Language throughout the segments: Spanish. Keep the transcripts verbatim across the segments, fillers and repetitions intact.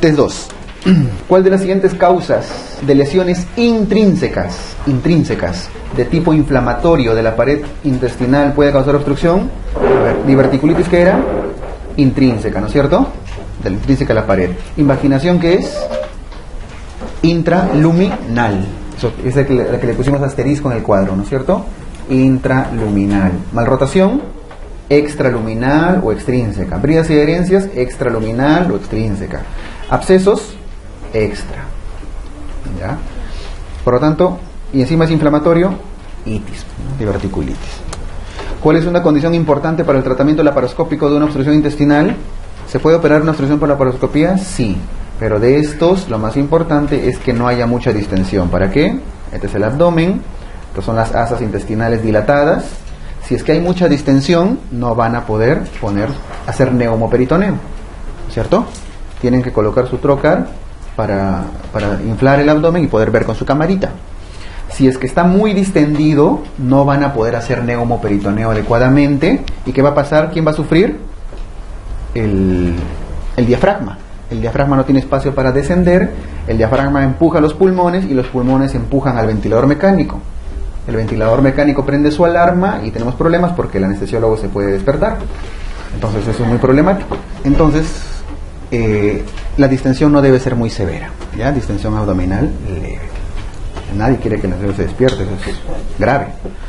Test dos. ¿Cuál de las siguientes causas de lesiones intrínsecas, intrínsecas de tipo inflamatorio de la pared intestinal puede causar obstrucción? A ver, diverticulitis, ¿qué era? Intrínseca, ¿no es cierto? De la intrínseca de la pared. Invaginación, ¿qué es? Intraluminal. Eso es la que, la que le pusimos asterisco en el cuadro, ¿no es cierto? Intraluminal. Malrotación, extraluminal o extrínseca. Bridas y adherencias, extraluminal o extrínseca. Abscesos, extra. ¿Ya? Por lo tanto, y encima es inflamatorio, itis, diverticulitis. ¿Cuál es una condición importante para el tratamiento laparoscópico de una obstrucción intestinal? ¿Se puede operar una obstrucción por laparoscopía? Sí, pero de estos lo más importante es que no haya mucha distensión. ¿Para qué? Este es el abdomen, estas son las asas intestinales dilatadas. Si es que hay mucha distensión, no van a poder poner, hacer neumoperitoneo, ¿cierto? Tienen que colocar su trocar para, para inflar el abdomen y poder ver con su camarita. Si es que está muy distendido, no van a poder hacer neumoperitoneo adecuadamente. ¿Y qué va a pasar? ¿Quién va a sufrir? El, el diafragma. El diafragma no tiene espacio para descender, el diafragma empuja los pulmones y los pulmones empujan al ventilador mecánico. El ventilador mecánico prende su alarma y tenemos problemas porque el anestesiólogo se puede despertar. Entonces eso es muy problemático. Entonces eh, la distensión no debe ser muy severa, ¿ya? Distensión abdominal leve. Nadie quiere que el anestesiólogo se despierte, eso es grave.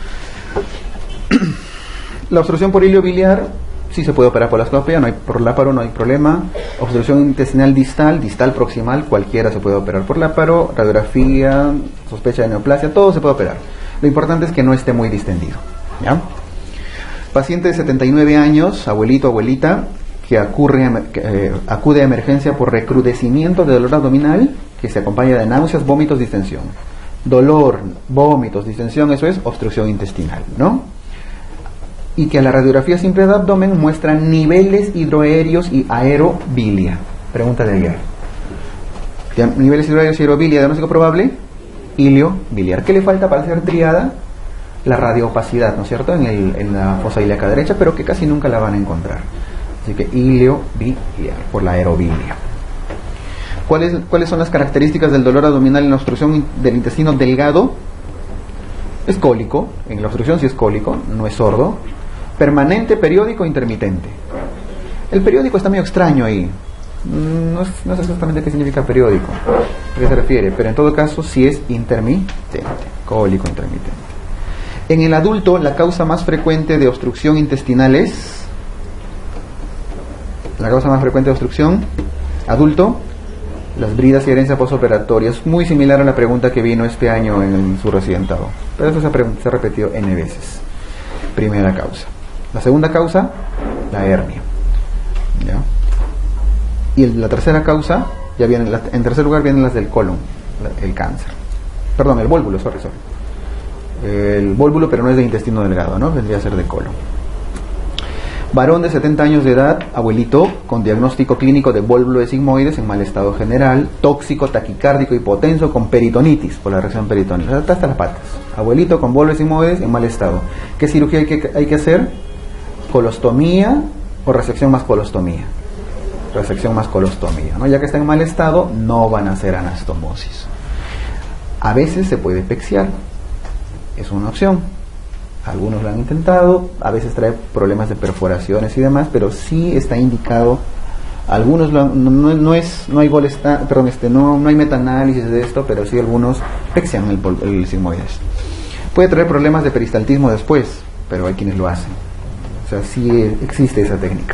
La obstrucción por hilio biliar sí se puede operar por laparoscopia, no hay por láparo, no hay problema. Obstrucción intestinal distal, distal proximal, cualquiera se puede operar por láparo. Radiografía, sospecha de neoplasia, todo se puede operar. Lo importante es que no esté muy distendido, ¿ya? Paciente de setenta y nueve años, abuelito, abuelita, que, acurre, que eh, acude a emergencia por recrudecimiento de dolor abdominal que se acompaña de náuseas, vómitos, distensión. Dolor, vómitos, distensión, eso es obstrucción intestinal, ¿no? Y que a la radiografía simple de abdomen muestra niveles hidroaéreos y aerobilia. Pregunta de ayer. Niveles hidroaéreos y aerobilia, diagnóstico probable, hilio biliar. ¿Qué le falta para ser triada? La radioopacidad, ¿no es cierto? En, el, en la fosa ilíaca derecha, pero que casi nunca la van a encontrar. Así que hilio biliar, por la aerobilia. ¿Cuáles, ¿Cuáles son las características del dolor abdominal en la obstrucción del intestino delgado? Es cólico, en la obstrucción sí es cólico, no es sordo. Permanente, periódico, intermitente. El periódico está medio extraño ahí. No, es, no sé exactamente qué significa periódico, a qué se refiere, pero en todo caso sí es intermitente, cólico intermitente. En el adulto, la causa más frecuente de obstrucción intestinal es... La causa más frecuente de obstrucción adulto, las bridas y herencia postoperatoria. Es muy similar a la pregunta que vino este año en su residentado, pero eso se ha, se ha repetido N veces. Primera causa. La segunda causa, la hernia, ¿ya? Y el, la tercera causa, ya viene, la, en tercer lugar vienen las del colon, la, el cáncer. Perdón, el vólvulo, sorry, sorry. El vólvulo, pero no es de intestino delgado, ¿no? Vendría a ser de colon. Varón de setenta años de edad, abuelito, con diagnóstico clínico de vólvulo de sigmoides en mal estado general, tóxico, taquicárdico, hipotenso, con peritonitis, por la reacción peritonea, hasta las patas. Abuelito con vólvulo de sigmoides en mal estado. ¿Qué cirugía hay que, hay que hacer? Colostomía o resección más colostomía. Resección más colostomía, ¿no? Ya que está en mal estado, no van a hacer anastomosis. A veces se puede pexiar, es una opción. Algunos lo han intentado, a veces trae problemas de perforaciones y demás, pero sí está indicado. Algunos lo han, no, no, no es, no hay golesta, perdón, este, no, no hay metaanálisis de esto, pero sí algunos pexian el, el sigmoides. Puede traer problemas de peristaltismo después, pero hay quienes lo hacen. O sea, sí existe esa técnica.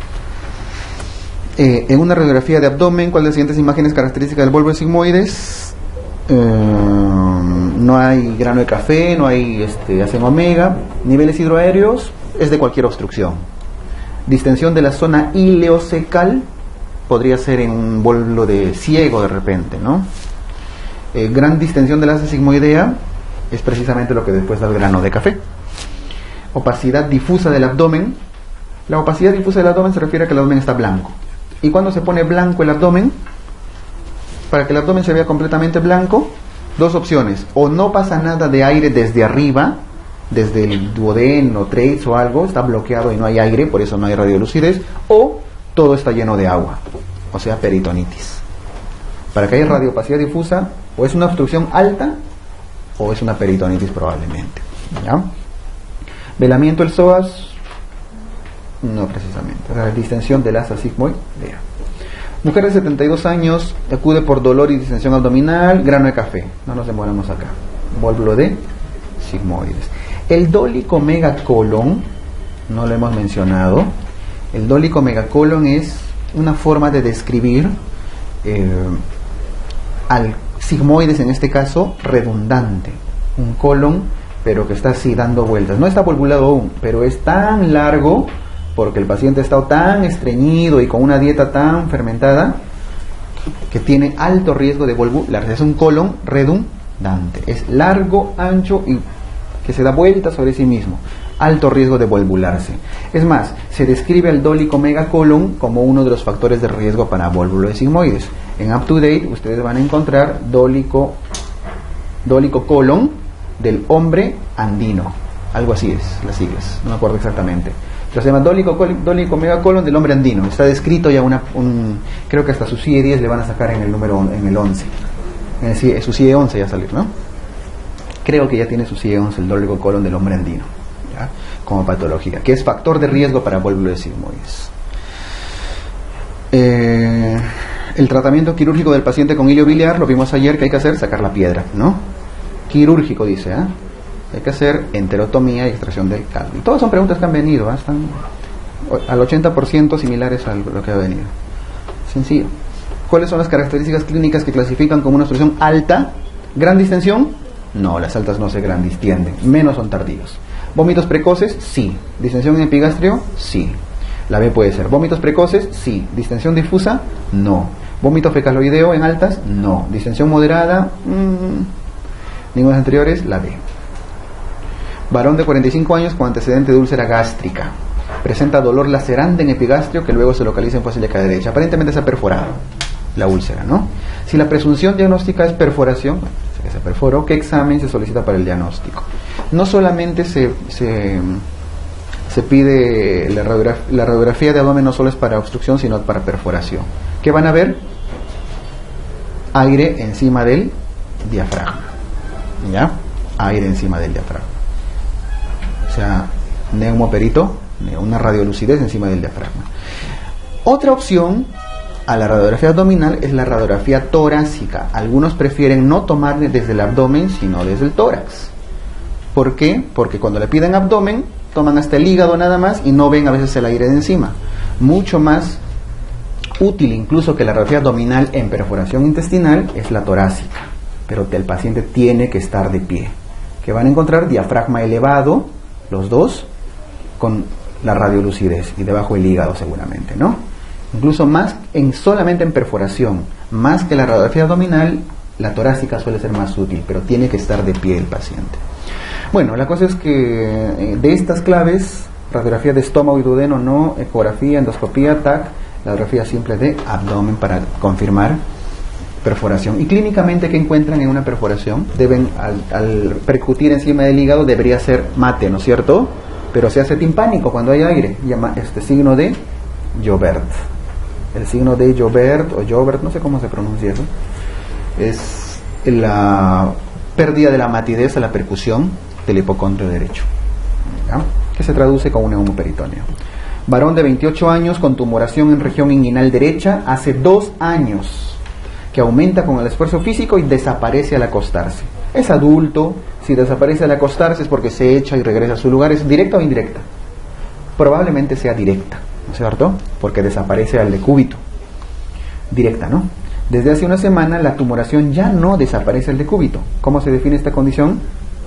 Eh, en una radiografía de abdomen, ¿cuál de las siguientes imágenes características del vólvulo de sigmoides? Eh, no hay grano de café, no hay este, hacen omega. Niveles hidroaéreos, es de cualquier obstrucción. Distensión de la zona ileocecal, podría ser en un vólvulo de ciego de repente, ¿no? Eh, gran distensión de la asa sigmoidea es precisamente lo que después da el grano de café. Opacidad difusa del abdomen. La opacidad difusa del abdomen se refiere a que el abdomen está blanco. ¿Y cuando se pone blanco el abdomen? Para que el abdomen se vea completamente blanco, dos opciones: o no pasa nada de aire desde arriba, desde el duodeno, trace o algo, está bloqueado y no hay aire, por eso no hay radiolucidez, o todo está lleno de agua, o sea, peritonitis. Para que haya radiopacidad difusa, o es una obstrucción alta o es una peritonitis probablemente. ¿Ya? Velamiento del psoas, no precisamente. O sea, distensión del asa sigmoidea. Mujer de setenta y dos años acude por dolor y distensión abdominal, grano de café. No nos demoramos acá. Vólvulo de sigmoides. El dólico megacolon, no lo hemos mencionado. El dólico megacolon es una forma de describir eh, al sigmoides, en este caso, redundante. Un colon, pero que está así dando vueltas. No está volvulado aún, pero es tan largo porque el paciente ha estado tan estreñido y con una dieta tan fermentada que tiene alto riesgo de volvularse. Es un colon redundante. Es largo, ancho y que se da vueltas sobre sí mismo. Alto riesgo de volvularse. Es más, se describe al dólico megacolon como uno de los factores de riesgo para vólvulo de sigmoides. En UpToDate ustedes van a encontrar dólico, dólico colon del hombre andino. Algo así es, las siglas. No me acuerdo exactamente. Pero se llama dólico, dólico megacolon del hombre andino. Está descrito ya una, un, creo que hasta su C I E diez le van a sacar en el número, en el once. En el C I E, su C I E once ya salir, ¿no? Creo que ya tiene su C I E once el dólico colon del hombre andino, ¿ya? Como patología, que es factor de riesgo para vólvulo de sigmoides. Eh, el tratamiento quirúrgico del paciente con hilio biliar, lo vimos ayer, que hay que hacer, sacar la piedra, ¿no? Quirúrgico, dice, ¿eh? Hay que hacer enterotomía y extracción del caldo. Y todas son preguntas que han venido, ¿eh? Están al ochenta por ciento similares a lo que ha venido. Sencillo. ¿Cuáles son las características clínicas que clasifican como una obstrucción alta? ¿Gran distensión? No, las altas no se gran distienden, menos son tardíos. ¿Vómitos precoces? Sí. ¿Distensión en epigastrio? Sí. La B puede ser. ¿Vómitos precoces? Sí. ¿Distensión difusa? No. ¿Vómito fecaloideo en altas? No. ¿Distensión moderada? Mm, ninguna de las anteriores, la B. Varón de cuarenta y cinco años con antecedente de úlcera gástrica. Presenta dolor lacerante en epigastrio que luego se localiza en fosa ilíaca derecha. Aparentemente se ha perforado la úlcera, ¿no? Si la presunción diagnóstica es perforación, que se perforó, ¿qué examen se solicita para el diagnóstico? No solamente se, se, se pide la radiografía, la radiografía de abdomen, no solo es para obstrucción, sino para perforación. ¿Qué van a ver? Aire encima del diafragma. ¿Ya? Aire encima del diafragma. O sea, neumoperito, una radiolucidez encima del diafragma. Otra opción a la radiografía abdominal es la radiografía torácica. Algunos prefieren no tomar desde el abdomen, sino desde el tórax. ¿Por qué? Porque cuando le piden abdomen, toman hasta el hígado nada más y no ven a veces el aire de encima. Mucho más útil incluso que la radiografía abdominal en perforación intestinal es la torácica, pero el paciente tiene que estar de pie. Que van a encontrar diafragma elevado, los dos, con la radiolucidez y debajo el hígado seguramente, ¿no? Incluso más en solamente en perforación, más que la radiografía abdominal, la torácica suele ser más útil, pero tiene que estar de pie el paciente. Bueno, la cosa es que de estas claves, radiografía de estómago y duodeno no, ecografía, endoscopía, T A C, la radiografía simple de abdomen para confirmar perforación. Y clínicamente, ¿qué encuentran en una perforación? Deben, al, al percutir encima del hígado, debería ser mate, ¿no es cierto? Pero se hace timpánico cuando hay aire, llama este signo de Joubert. El signo de Joubert o Joubert, no sé cómo se pronuncia eso, es la pérdida de la matidez a la percusión del hipocondrio derecho, ¿ya? Que se traduce con un neumoperitoneo. Varón de veintiocho años con tumoración en región inguinal derecha hace dos años, que aumenta con el esfuerzo físico y desaparece al acostarse. Es adulto, si desaparece al acostarse es porque se echa y regresa a su lugar. ¿Es directa o indirecta? Probablemente sea directa, ¿no es cierto? Porque desaparece al decúbito. Directa, ¿no? Desde hace una semana la tumoración ya no desaparece al decúbito. ¿Cómo se define esta condición?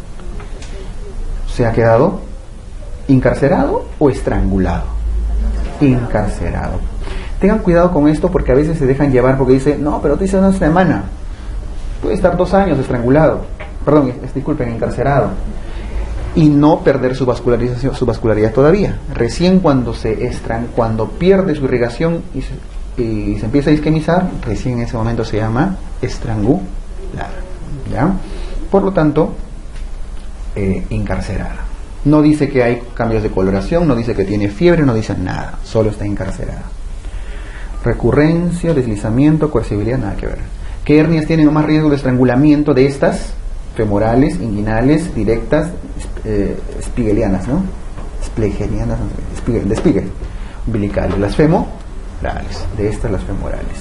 ¿Se ha quedado encarcerado o estrangulado? Encarcerado. Tengan cuidado con esto porque a veces se dejan llevar porque dice, no, pero te dice una semana. Puede estar dos años estrangulado. Perdón, disculpen, encarcerado. Y no perder su vascularización, su vascularidad todavía. Recién cuando se estran, cuando pierde su irrigación y se, y se empieza a isquemizar, recién en ese momento se llama estrangular. ¿Ya? Por lo tanto, eh, encarcerada. No dice que hay cambios de coloración, no dice que tiene fiebre, no dice nada. Solo está encarcerada. Recurrencia, deslizamiento, coercibilidad, nada que ver. ¿Qué hernias tienen más riesgo de estrangulamiento de estas? Femorales, inguinales, directas, eh, spigelianas, ¿no? Spigelianas, no sé, Spiegel, de Spiegel, umbilicales. Las femorales, de estas las femorales.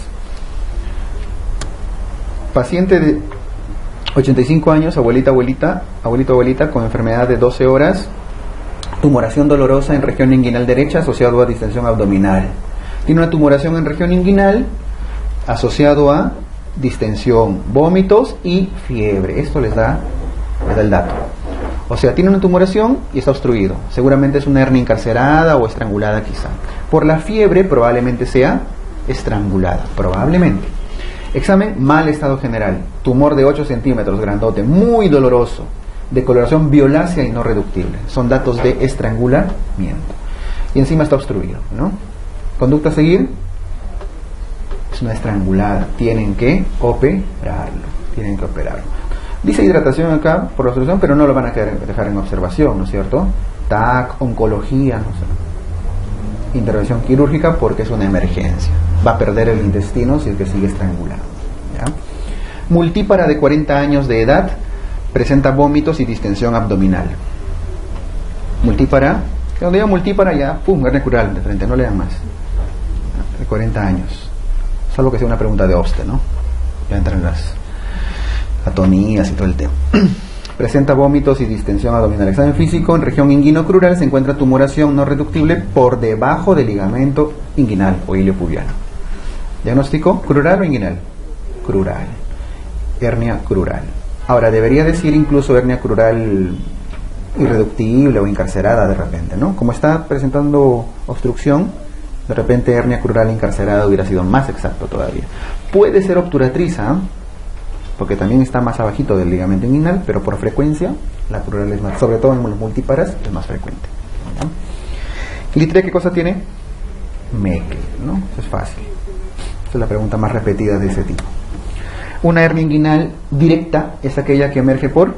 Paciente de ochenta y cinco años, abuelita, abuelita, abuelito, abuelita, con enfermedad de doce horas, tumoración dolorosa en región inguinal derecha asociado a distensión abdominal. Tiene una tumoración en región inguinal asociado a distensión, vómitos y fiebre. Esto les da, les da el dato. O sea, tiene una tumoración y está obstruido. Seguramente es una hernia encarcerada o estrangulada quizá. Por la fiebre probablemente sea estrangulada, probablemente. Examen, mal estado general. Tumor de ocho centímetros, grandote, muy doloroso, de coloración violácea y no reductible. Son datos de estrangulamiento. Y encima está obstruido, ¿no? Conducta a seguir. Es una estrangulada. Tienen que operarlo. Tienen que operarlo. Dice hidratación acá por obstrucción, pero no lo van a dejar en observación, ¿no es cierto? T A C, oncología, no sé. Intervención quirúrgica porque es una emergencia. Va a perder el intestino si es que sigue estrangulado, ¿ya? Multípara de cuarenta años de edad, presenta vómitos y distensión abdominal. Multípara, cuando diga multípara ya, pum, hernia crural de frente, no le dan más. De cuarenta años. Salvo que sea una pregunta de obste, ¿no? Ya entran las atonías y todo el tema. Presenta vómitos y distensión abdominal. Examen físico, en región inguino-crural se encuentra tumoración no reductible por debajo del ligamento inguinal o iliopubiano. Diagnóstico, ¿crural o inguinal? Crural. Hernia crural. Ahora, debería decir incluso hernia crural irreductible o encarcerada de repente, ¿no? Como está presentando obstrucción, de repente hernia crural encarcerada hubiera sido más exacto todavía. Puede ser obturatriz, ¿eh? Porque también está más abajito del ligamento inguinal, pero por frecuencia la crural es más, sobre todo en los multíparas, es más frecuente, ¿no? ¿Litrea qué cosa tiene? Meckel, ¿no? Eso es fácil. Esa es la pregunta más repetida de ese tipo. Una hernia inguinal directa es aquella que emerge por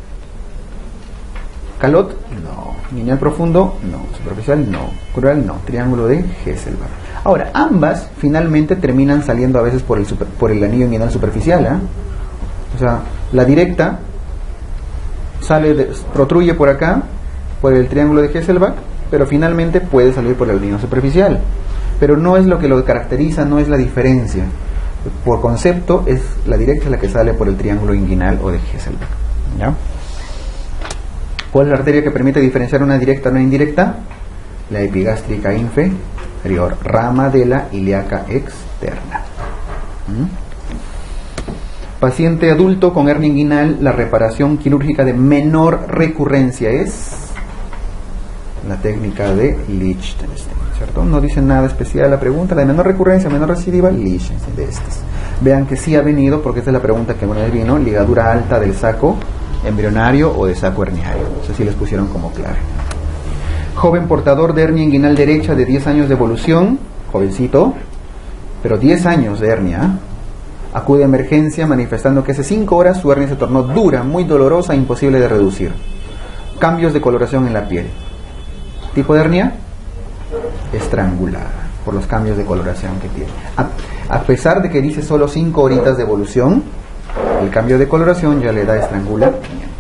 calot, no. Inguinal profundo, no. Superficial, no. Crural, no. Triángulo de Hesselbach. Ahora, ambas finalmente terminan saliendo a veces por el, super, por el anillo inguinal superficial, ¿eh? O sea, la directa sale de, protruye por acá, por el triángulo de Hesselbach, pero finalmente puede salir por el anillo superficial. Pero no es lo que lo caracteriza, no es la diferencia. Por concepto, es la directa la que sale por el triángulo inguinal o de Hesselbach, ¿ya? ¿Cuál es la arteria que permite diferenciar una directa de una indirecta? La epigástrica inferior, rama de la ilíaca externa. ¿Mm? Paciente adulto con hernia inguinal, la reparación quirúrgica de menor recurrencia es la técnica de Lichtenstein, ¿cierto? No dice nada especial la pregunta, la de menor recurrencia, menor recidiva, Lichtenstein, de estas. Vean que sí ha venido, porque esta es la pregunta que una vez vino, ligadura alta del saco embrionario o de saco herniario. Eso sí les pusieron como clave. Joven portador de hernia inguinal derecha de diez años de evolución, jovencito, pero diez años de hernia, acude a emergencia manifestando que hace cinco horas su hernia se tornó dura, muy dolorosa e imposible de reducir. Cambios de coloración en la piel. ¿Tipo de hernia? Estrangulada, por los cambios de coloración que tiene. A, a pesar de que dice solo cinco horitas de evolución, el cambio de coloración ya le da estrangulamiento.